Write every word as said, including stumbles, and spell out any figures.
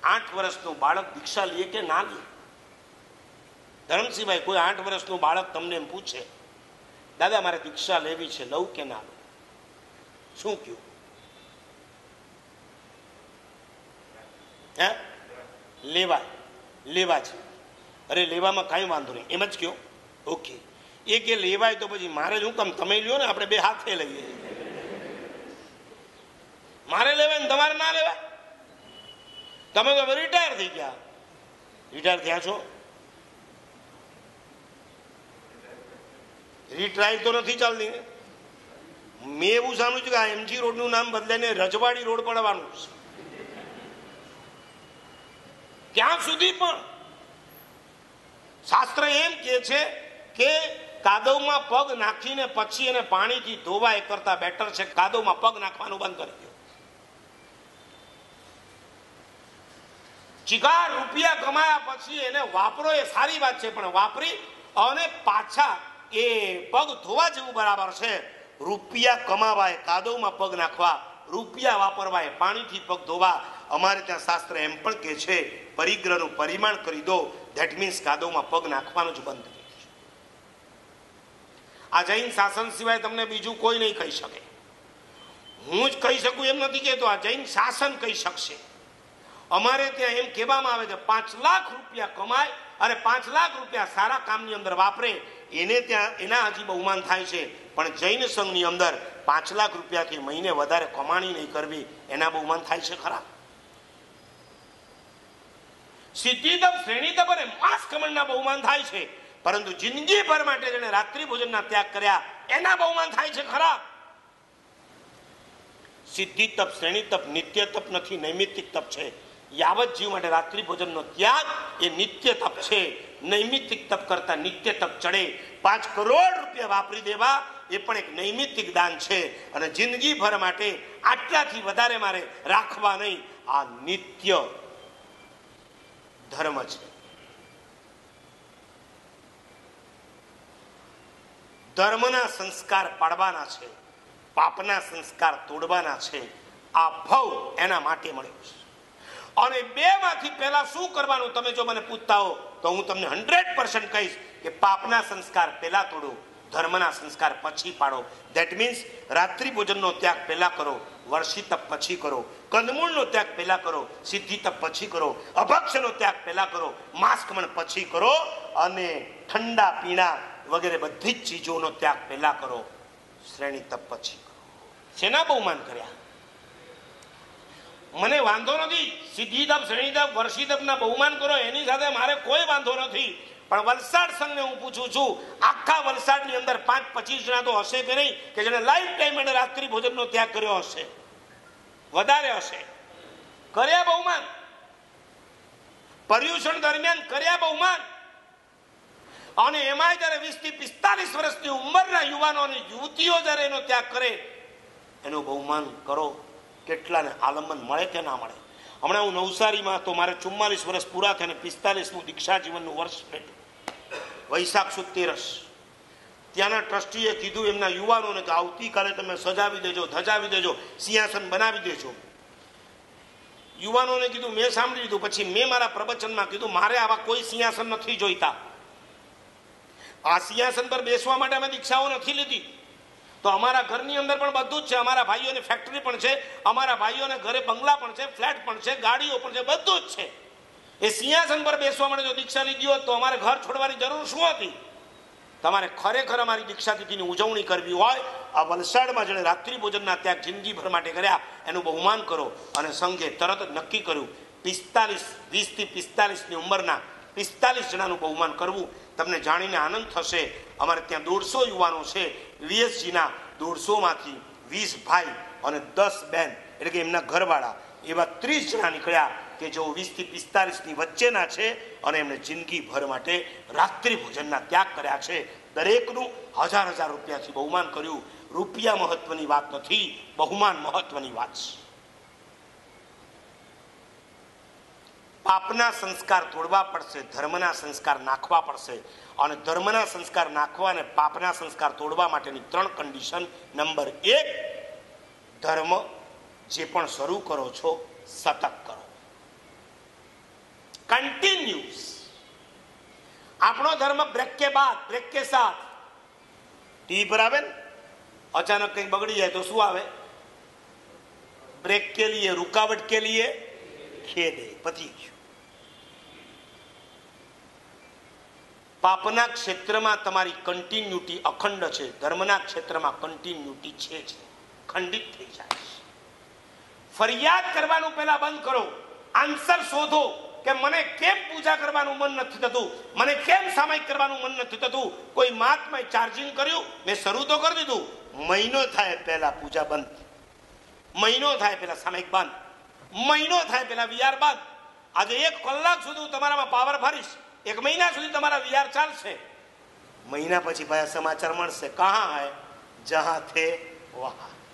આઠ વર્ષનું બાળક દીક્ષા લે કે ના લે? ધરમસિંહભાઈ, કોઈ આઠ વર્ષનું બાળક તમને એમ પૂછે, દાદા મારે દીક્ષા લેવી છે, લઉં કે ના લઉં? શું કહ્યું? હે? લેવાય, લેવા છે. અરે લેવામાં કાંઈ વાંધો નહીં, એમ જ કહો. ઓકે. એ કે લેવાય તો પછી મારે શું કામ તમે લ્યો ને, આપણે બે હાથે લઈએ. મારે લેવાય ને તમારે ના લેવાય? તમે તો રિટાયર થઈ ગયા. રિટાયર થયા છો? રીટ્રાય તો નથી ચાલતી ને. મેં એવું સાંભળ્યું છે કે આ એમજી રોડનું નામ બદલાઈને રજવાડી રોડ પડવાનું છે. ત્યાં સુધી પણ શાસ્ત્ર એમ કે છે કે કાદવમાં પગ નાખીને પછી એને પાણીથી ધોવા એ કરતા બેટર છે કાદવમાં પગ નાખવાનું બંધ કરી દો. ચિકાર રૂપિયા કમાયા પછી એને વાપરો એ સારી વાત છે, પણ વાપરી અને પાછા એ પગ ધોવા જેવું બરાબર છે. રૂપિયા કમાવા એ કાદવમાં પગ નાખવા, રૂપિયા વાપરવા એ પાણીથી પગ ધોવા. અમારે ત્યાં શાસ્ત્ર એમ પણ કે છે પરિગ્રહનું પરિમાણ કરી દો, ધેટ મીન્સ કાદવમાં પગ નાખવાનું જ બંધ કરી દો. આ જૈન શાસન સિવાય તમને બીજું કોઈ નહીં કહી શકે. હું જ કહી શકું એમ નથી કહેતો, આ જૈન શાસન કહી શકશે. અમારે ત્યાં એમ કહેવામાં આવે છે પાંચ લાખ રૂપિયા કમાય અને પાંચ લાખ રૂપિયા સારા કામની અંદર વાપરે એને ત્યાં એના હજી બહુમાન થાય છે, પણ જૈન સંઘની અંદર પાંચ લાખ રૂપિયાથી મહિને વધારે કમાણી નહીં કરવી એના બહુમાન થાય છે ખરા? સિદ્ધિતપ, શ્રેણીતપ અને માસ કમળના બહુમાન થાય છે, પરંતુ જિંદગીભર માટે જેને રાત્રિ ભોજનના ત્યાગ કર્યા એના બહુમાન થાય છે ખરા? સિદ્ધિતપ, શ્રેણીતપ નિત્ય તપ નથી, નૈમિત્તિક તપ છે. યાવત જીવ માટે રાત્રિ ભોજનનો ત્યાગ એ નિત્ય તપ છે. નૈમિત્તિક તપ કરતા નિત્ય તપ ચડે. પાંચ કરોડ રૂપિયા વાપરી દેવા એ પણ એક નૈમિત્તિક દાન છે, અને જિંદગીભર માટે આટલાથી વધારે મારે રાખવા નહીં, આ નિત્ય ધર્મ છે. ધર્મના સંસ્કાર પાડવાના છે, પાપના સંસ્કાર તોડવાના છે. આ ભવ એના માટે મળ્યો છે. અને બે માંથી પહેલા શું કરવાનું તમે જો મને પૂછતા હો તો હું તમને હંડ્રેડ પર્સન્ટ કહીશ કે પાપના સંસ્કાર પહેલા તોડો, ધર્મના સંસ્કાર પછી પાડો. ધેટ મીન્સ રાત્રિ ભોજનનો ત્યાગ પહેલા કરો, વર્ષી તપ પછી કરો, કંદમૂળનો ત્યાગ પહેલા કરો, સિદ્ધિ તપ પછી કરો, અભક્ષનો ત્યાગ પહેલા કરો, માંસકમણ પછી કરો, અને ઠંડા પીણા વગેરે બધી જ ચીજોનો ત્યાગ પહેલા કરો, શ્રેણી તપ પછી કરો. શેના બહુમાન કર્યા? મને વાંધો નથી, સિદ્ધિ તપ, શ્રેણી તપ, વર્ષી તપના બહુમાન કરો એની સાથે મારે કોઈ વાંધો નથી, પણ વલસાડ સંઘને હું પૂછું છું, આખા વલસાડની અંદર પાંચ પચીસ જણા તો હશે કે નહીં કે જેને લાઈફ ટાઈમ અને રાત્રિ ભોજનનો ત્યાગ કર્યો હશે? વધારે હશે. કર્યા બહુમાન? પર્યુષણ દરમિયાન કર્યા બહુમાન? અને એમાં જયારે વીસ થી પિસ્તાલીસ વર્ષની ઉંમરના યુવાનો અને યુવતીઓ જયારે એનો ત્યાગ કરે એનું બહુમાન કરો. કેટલાને આલંબન મળે કે ના મળે? હમણાં હું નવસારીમાં તો મારે ચુમ્માલીસ વર્ષ પૂરા થઈને પિસ્તાલીસમું દીક્ષા જીવનનું વર્ષ બેઠું, વૈશાખ સુદ તેરસ. ત્યાંના ટ્રસ્ટીએ કીધું એમના યુવાનોને કે આવતીકાલે તમે સજાવી દેજો, ધજાવી દેજો, સિંહાસન બનાવી દેજો. યુવાનોને કીધું, મેં સાંભળી લીધું. પછી મેં મારા પ્રવચનમાં કીધું મારે આવા કોઈ સિંહાસન નથી જોઈતા. આ સિંહાસન પર બેસવા માટે અમે દીક્ષાઓ નથી લીધી. તો અમારા ઘરની અંદર પણ બધું જ છે. અમારા ભાઈઓની ફેક્ટરી પણ છે, અમારા ભાઈઓને ઘરે બંગલા પણ છે, ફ્લેટ પણ છે, ગાડીઓ પણ છે, બધું જ છે. એ સિંહાસન પર બેસવા માટે જો દીક્ષા લીધી હોત તો અમારે ઘર છોડવાની જરૂર શું હતી? તમારે ખરેખર અમારી દીક્ષા તિથિની ઉજવણી કરવી હોય, આ વલસાડમાં જેણે રાત્રિ ભોજનના ત્યાગ જિંદગીભર માટે કર્યા એનું બહુમાન કરો. અને સંઘે તરત જ નક્કી કર્યું પિસ્તાલીસ વીસ થી પિસ્તાલીસની ઉંમરના પિસ્તાલીસ જણાનું બહુમાન કરવું. તમને જાણીને આનંદ થશે, અમારે ત્યાં દોઢસો યુવાનો છે. વીએસજીના દોઢસોમાંથી વીસ ભાઈ અને દસ બેન એટલે કે એમના ઘરવાળા એવા ત્રીસ જણા નીકળ્યા કે જેઓ વીસ થી પિસ્તાલીસની વચ્ચેના છે અને એમણે જિંદગીભર માટે રાત્રિ ભોજનના ત્યાગ કર્યા છે. દરેકનું હજાર હજાર રૂપિયાથી બહુમાન કર્યું. રૂપિયા મહત્વની વાત નથી, બહુમાન મહત્વની વાત છે. પાપના સંસ્કાર તોડવા પડશે, ધર્મના સંસ્કાર નાખવા પડશે. અને ધર્મના સંસ્કાર નાખવા અને પાપના સંસ્કાર તોડવા માટેની ત્રણ કન્ડિશન. નંબર એક, ધર્મ જે પણ શરૂ કરો છો સતત કરો. કન્ટિન્યુઅસ. આપણો ધર્મ બ્રેક કે બાદ, બ્રેક કે સાથ. ટીવી પર આવે ને અચાનક કંઈક બગડી જાય તો શું આવે? બ્રેક કે લીએ, रुकावट के लिए खेदे. પતી ગયું. પાપના ક્ષેત્રમાં તમારી કન્ટિન્યુટી અખંડ છે, ધર્મના ક્ષેત્રમાં કન્ટિન્યુટી છે જ, ખંડિત થઈ જાય. ફરિયાદ કરવાનું પહેલા બંધ કરો. આન્સર શોધો કે મને કેમ પૂજા કરવાનું મન નથી થતું, મને કેમ સામાયિક કરવાનું મન નથી થતું. કોઈ મહાત્માએ ચાર્જિંગ કર્યું, મેં શરૂ તો કરી દીધું, મહિનો થાય પહેલા પૂજા બંધ, મહિનો થાય પહેલા સામાયિક બંધ, મહિનો થાય પહેલા વિહાર બંધ. આજે એક કલાક સુધી હું તમારામાં પાવર ભરીશ, એક મહિના સુધી તમારા વિહાર ચાલશે, મહિના પછી પાછા સમાચાર મળશે, કહા હૈ જહાં થે વહાં.